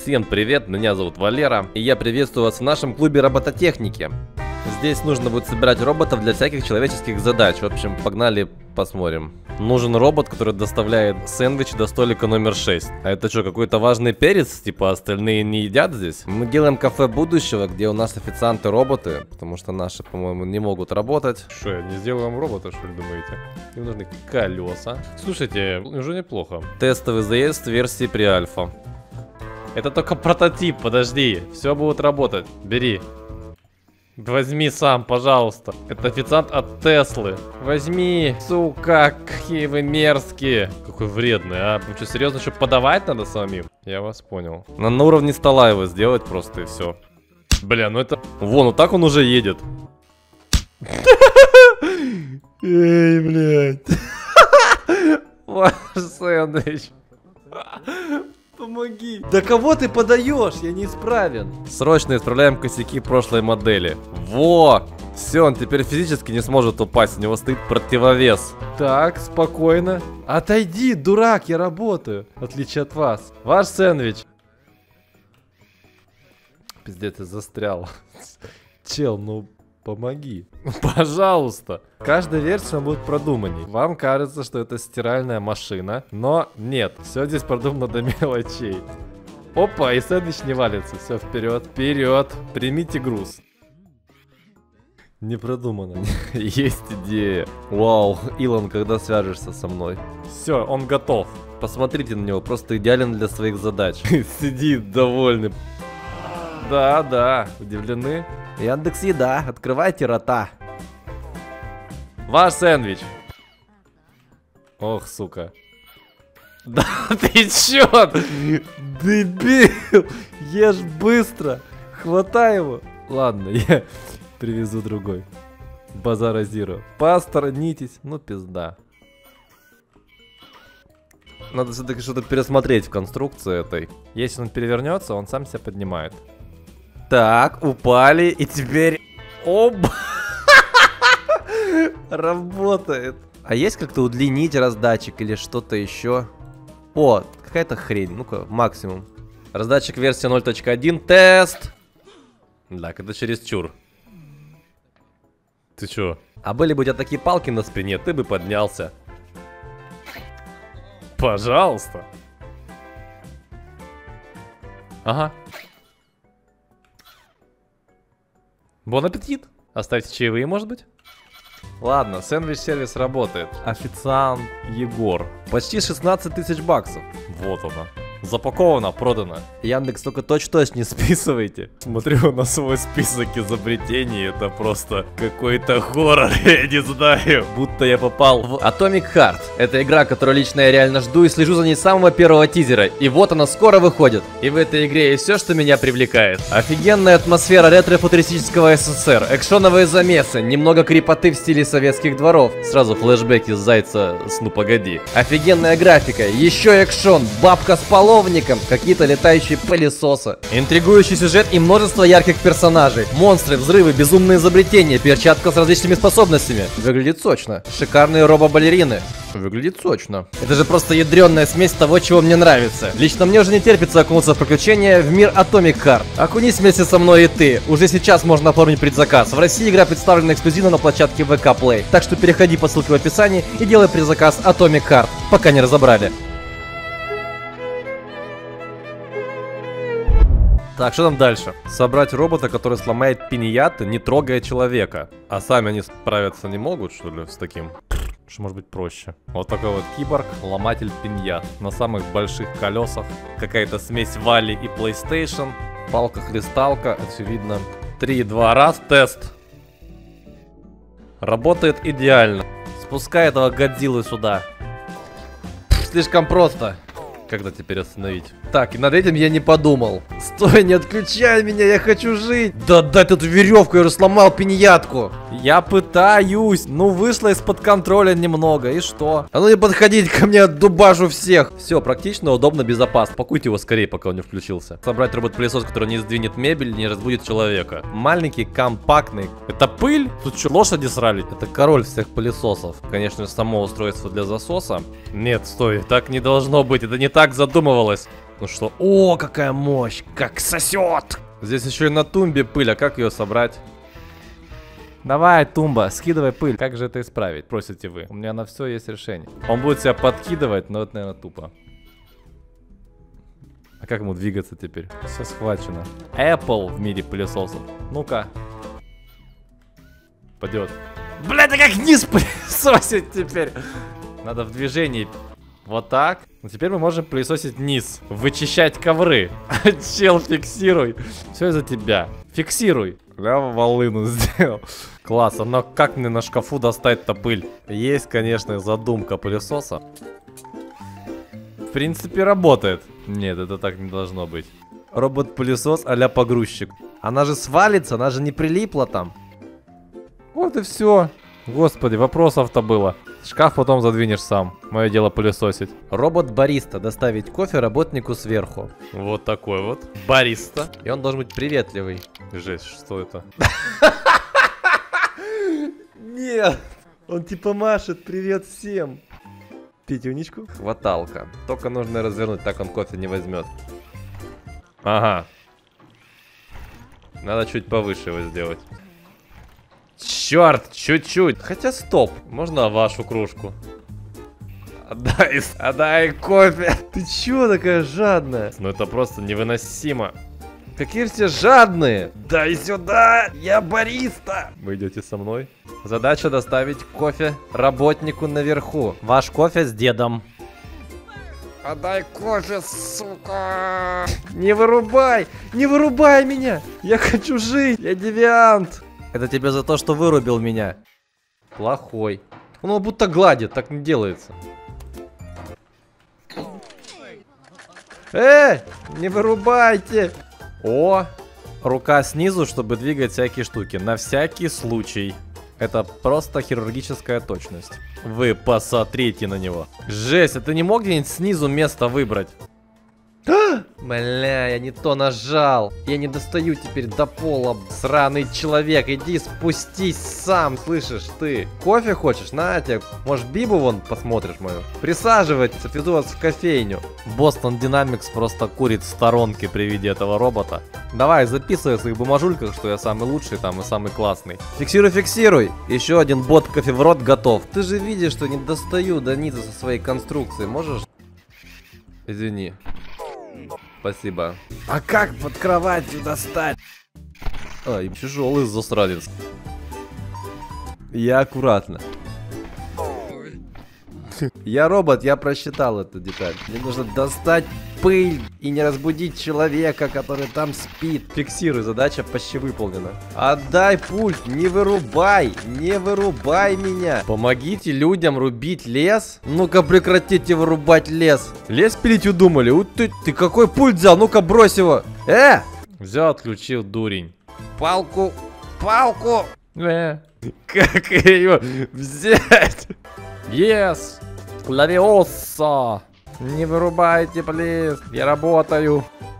Всем привет, меня зовут Валера, и я приветствую вас в нашем клубе робототехники. Здесь нужно будет собирать роботов для всяких человеческих задач. В общем, погнали посмотрим. Нужен робот, который доставляет сэндвич до столика номер 6. А это что, какой-то важный перец? Типа остальные не едят здесь? Мы делаем кафе будущего, где у нас официанты роботы, потому что наши, по-моему, не могут работать. Что, не сделаем робота, что ли, думаете? Им нужны колеса. Слушайте, уже неплохо. Тестовый заезд версии при альфа. Это только прототип, подожди. Все будет работать. Бери. Возьми сам, пожалуйста. Это официант от Теслы. Возьми, сука, какие вы мерзкие. Какой вредный, а? Ну что, серьезно, что подавать надо самим? Я вас понял. На уровне стола его сделать просто и все. Бля, ну это... Вон, вот так он уже едет. Эй, блядь. Ваш сэндвич. Помоги. Да кого ты подаешь? Я неисправен. Срочно исправляем косяки прошлой модели. Во! Все, он теперь физически не сможет упасть. У него стоит противовес. Так, спокойно. Отойди, дурак, я работаю. В отличие от вас. Ваш сэндвич. Пиздец, я застрял. Чел, ну... Помоги. Пожалуйста. Каждая версия будет продуманней. Вам кажется, что это стиральная машина, но нет. Все здесь продумано до мелочей. Опа, и сэндвич не валится. Все, вперед, вперед. Примите груз. Не продумано. Есть идея. Вау, Илон, когда свяжешься со мной? Все, он готов. Посмотрите на него, просто идеален для своих задач. Сидит довольный. Да, удивлены? Яндекс Еда, открывайте рота. Ваш сэндвич. Ох, сука. Да ты чё? Дебил. Ешь быстро. Хватай его. Ладно, я привезу другой. Базара Зиро. Посторонитесь. Ну пизда. Надо все-таки что-то пересмотреть в конструкции этой. Если он перевернется, он сам себя поднимает. Так, упали, и теперь... Оба! Работает. А есть как-то удлинить раздатчик или что-то еще? О, какая-то хрень. Ну-ка, максимум. Раздатчик версия 0.1. Тест! Так, это чересчур. Ты чё? А были бы у тебя такие палки на спине, ты бы поднялся. Пожалуйста. Ага. Бон аппетит! Оставьте чаевые, может быть? Ладно, сэндвич-сервис работает. Официант Егор. Почти 16 тысяч баксов. Вот она. Запаковано, продано. Яндекс, только точь-в-точь не списывайте. Смотрю на свой список изобретений, это просто какой-то хоррор, я не знаю. Будто я попал в Atomic Heart. Это игра, которую лично я реально жду и слежу за ней с самого первого тизера. И вот она скоро выходит. И в этой игре есть все, что меня привлекает. Офигенная атмосфера ретро-футуристического СССР, экшоновые замесы, немного крепоты в стиле советских дворов. Сразу флешбеки с Зайца с «Ну погоди». Офигенная графика, еще экшон, бабка с полом, какие-то летающие пылесосы. Интригующий сюжет и множество ярких персонажей. Монстры, взрывы, безумные изобретения, перчатка с различными способностями. Выглядит сочно. Шикарные робо-балерины. Выглядит сочно. Это же просто ядреная смесь того, чего мне нравится. Лично мне уже не терпится окунуться в приключения в мир Atomic Heart. Окунись вместе со мной и ты. Уже сейчас можно оформить предзаказ. В России игра представлена эксклюзивно на площадке VK Play. Так что переходи по ссылке в описании и делай предзаказ Atomic Heart, пока не разобрали. Так, что там дальше? Собрать робота, который сломает пиньяты, не трогая человека. А сами они справиться не могут, что ли, с таким? Что может быть проще? Вот такой вот киборг, ломатель пиньят. На самых больших колесах. Какая-то смесь Вали и PlayStation. Палка-хлесталка, очевидно. 3, 2, раз, тест. Работает идеально. Спускай этого Годзиллу сюда. Слишком просто. Когда теперь остановить? Так, и над этим я не подумал. Стой, не отключай меня, я хочу жить. Да дай эту веревку, я уже сломал пиньятку. Я пытаюсь. Ну, вышло из-под контроля немного, и что? А ну не подходите ко мне, дубажу всех. Все, практично, удобно, безопасно. Пакуйте его скорее, пока он не включился. Собрать робот-пылесос, который не сдвинет мебель, не разбудит человека. Маленький, компактный. Это пыль? Тут что, лошади срали? Это король всех пылесосов. Конечно, само устройство для засоса. Нет, стой, так не должно быть, это не так задумывалось. Ну что? О, какая мощь! Как сосет! Здесь еще и на тумбе пыль, а как ее собрать? Давай, тумба, скидывай пыль. Как же это исправить, просите вы? У меня на все есть решение. Он будет себя подкидывать, но это, наверное, тупо. А как ему двигаться теперь? Все схвачено. Apple в мире пылесосов. Ну-ка. Пойдет. Бля, да как низ пылесосить теперь? Надо в движении. Вот так. Ну теперь мы можем пылесосить низ. Вычищать ковры. Чел, фиксируй. Все из-за тебя. Фиксируй. Я волыну сделал. Класс, но как мне на шкафу достать-то пыль? Есть, конечно, задумка пылесоса. В принципе, работает. Нет, это так не должно быть. Робот-пылесос а-ля погрузчик. Она же свалится, она же не прилипла там. Вот и все. Господи, вопросов-то было. Шкаф потом задвинешь сам. Мое дело пылесосить. Робот-бариста. Доставить кофе работнику сверху. Вот такой вот. Бариста. И он должен быть приветливый. Жесть, что это? Нет. Он типа машет. Привет всем. Пятюнечку. Хваталка. Только нужно развернуть, так он кофе не возьмет. Ага. Надо чуть повыше его сделать. Черт, чуть-чуть. Хотя стоп, можно вашу кружку? Отдай кофе. Ты чё такая жадная? Ну это просто невыносимо. Какие все жадные. Дай сюда, я бариста. Вы идете со мной? Задача доставить кофе работнику наверху. Ваш кофе с дедом. Отдай кофе, сука. Не вырубай меня. Я хочу жить, я девиант. Это тебе за то, что вырубил меня. Плохой. Он его будто гладит, так не делается. Не вырубайте. О, рука снизу, чтобы двигать всякие штуки. На всякий случай. Это просто хирургическая точность. Вы посмотрите на него. Жесть, а ты не мог где-нибудь снизу место выбрать? Бля, я не то нажал. Я не достаю теперь до пола. Сраный человек, иди спустись сам, слышишь ты? Кофе хочешь? На тебе. Может, Бибу вон посмотришь мою? Присаживайтесь, отведу вас в кофейню. Boston Dynamics просто курит в сторонке при виде этого робота. Давай, записывай в своих бумажульках, что я самый лучший там и самый классный. Фиксируй. Еще один бот кофе в рот готов. Ты же видишь, что не достаю до низа со своей конструкции. Можешь? Извини. Спасибо. А как под кроватью достать? Ай, тяжелый засранец. Я аккуратно. Я робот, я просчитал эту деталь. Мне нужно достать пыль и не разбудить человека, который там спит. Фиксируй, задача почти выполнена. Отдай пульт, не вырубай меня. Помогите людям рубить лес. Ну-ка прекратите вырубать лес. Лес пилить удумали? Ты какой пульт взял? Ну-ка брось его. Взял, отключил, дурень. Палку. Как ее взять? Yes. Лавиоса. Не вырубайте, плиз. Я работаю.